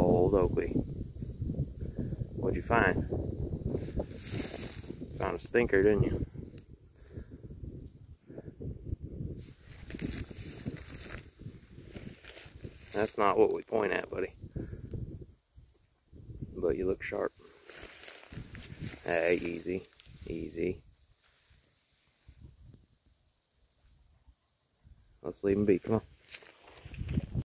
old Oakley. What'd you find? Found a stinker, didn't you? That's not what we point at, buddy. But you look sharp. Hey, easy, easy. Let's leave him be, come on.